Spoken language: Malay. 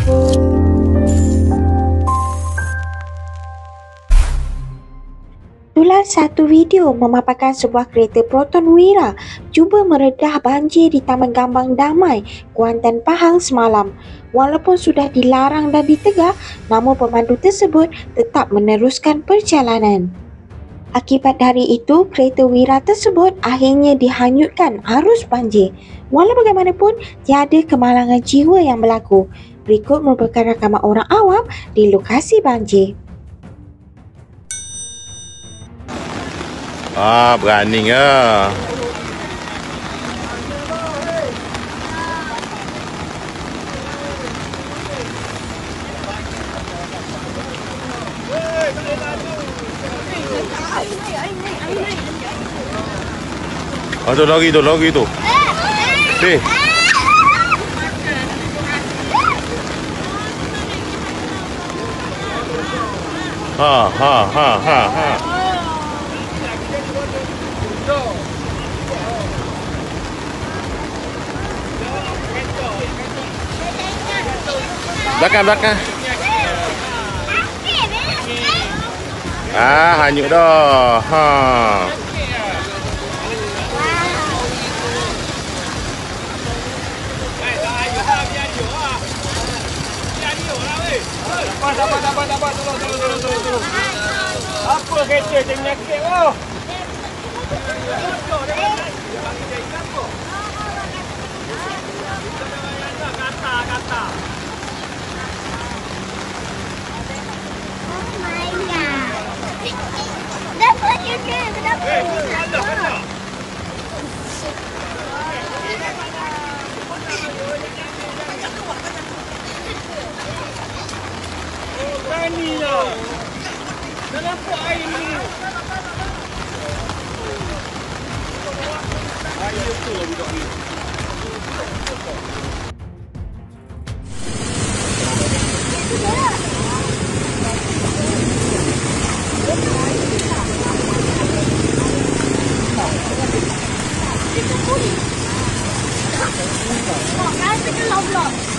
Itulah satu video memaparkan sebuah kereta Proton Wira cuba meredah banjir di Taman Gambang Damai, Kuantan, Pahang semalam. Walaupun sudah dilarang dan ditegur, namun pemandu tersebut tetap meneruskan perjalanan. Akibat dari itu, kereta Wira tersebut akhirnya dihanyutkan arus banjir. Walau bagaimanapun, tiada kemalangan jiwa yang berlaku. Berikut merupakan rakaman orang awam di lokasi banjir. Berani ke? Tu lagi tu. Si. Ha. Belakang. Hanyut dah. Dapat. Tolong. Apa kereta je menyakit tu? Kata. Dapat juga, dapat. Berani lah. Dah nampak air ni. Air betul lah budak ni. Kan kita loblok.